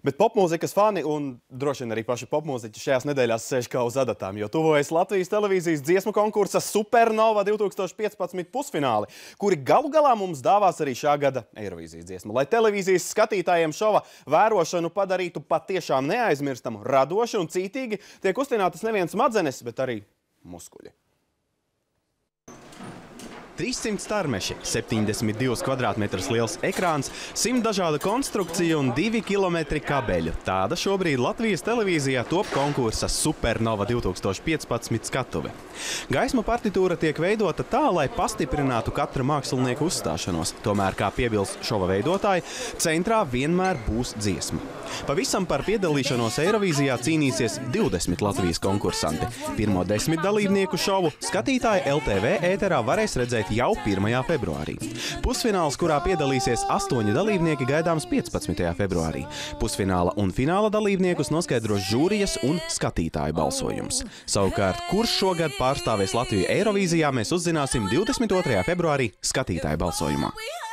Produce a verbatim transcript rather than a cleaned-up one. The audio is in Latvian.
Bet popmūzikas fani un droši vien arī paši popmūziķi šajās nedēļās sēž kā uz adatām, jo tuvojas Latvijas televīzijas dziesmu konkursa Supernova divtūkstoš piecpadsmit pusfināli, kuri galu galā mums dāvās arī šā gada Eirovīzijas dziesmu. Lai televīzijas skatītājiem šova vērošanu padarītu patiešām neaizmirstamu, radoši un cītīgi, tiek uztinātas neviens smadzenes, bet arī muskuļi. trīssimt starmeši, septiņdesmit divus kvadrātmetrus liels ekrāns, simt dažāda konstrukcija un divi kilometri kabeļu. Tāda šobrīd Latvijas televīzijā top konkursa Supernova divtūkstoš piecpadsmit skatuve. Gaismu partitūra tiek veidota tā, lai pastiprinātu katra mākslinieka uzstāšanos. Tomēr, kā piebilst šova veidotāji, centrā vienmēr būs dziesma. Pavisam par piedalīšanos Eirovīzijā cīnīsies divdesmit Latvijas konkursanti. Pirmo desmit dalībnieku šovu skatītāji L T V ēterā varēs redzēt jau pirmajā februārī. Pusfināls, kurā piedalīsies astoņi dalībnieki, gaidāms piecpadsmitajā februārī. Pusfināla un fināla dalībniekus noskaidros žūrijas un skatītāju balsojums. Savukārt, kurš šogad pārstāvēs Latviju Eirovīzijā, mēs uzzināsim divdesmit otrajā februārī skatītāju balsojumā.